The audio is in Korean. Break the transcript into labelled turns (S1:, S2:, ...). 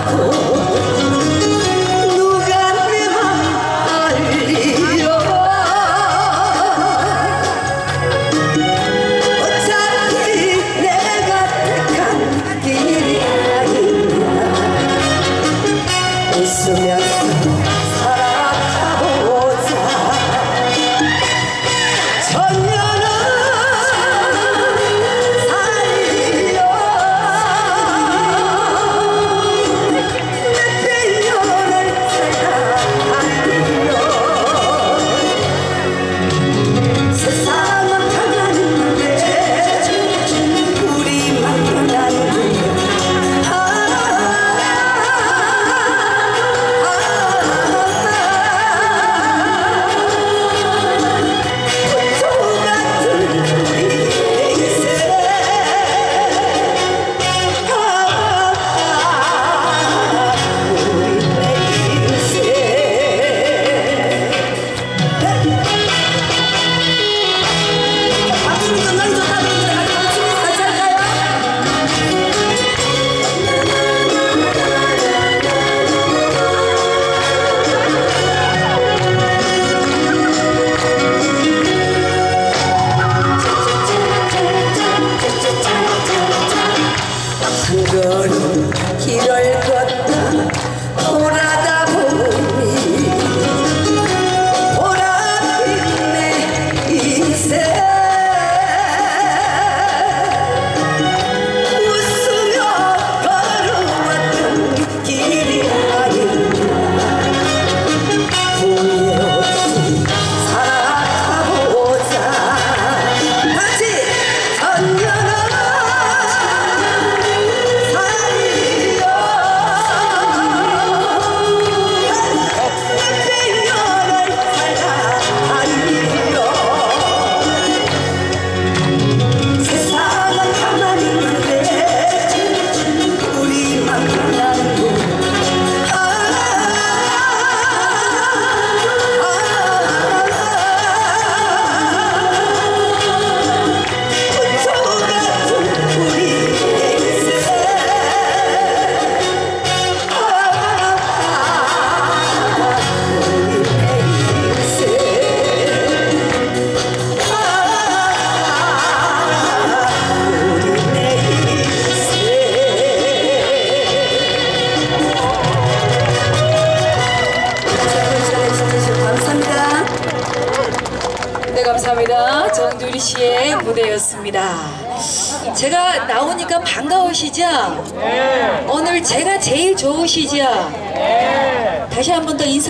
S1: 길을 걷다 돌아다 보니 보랏빛 내 인생 웃으며 걸어왔던 길이 아닌가 후회 없이 살아가보자 같이 전연아
S2: 감사합니다. 정두리 씨의 무대였습니다. 제가 나오니까 반가우시죠? 네. 오늘 제가 제일 좋으시죠? 네. 다시 한 번 더 인사